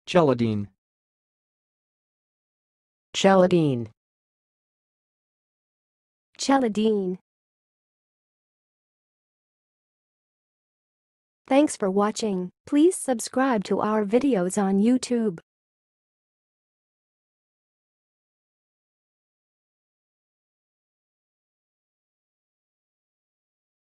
chelodine, chelodine, chelodine. Thanks for watching. Please subscribe to our videos on YouTube.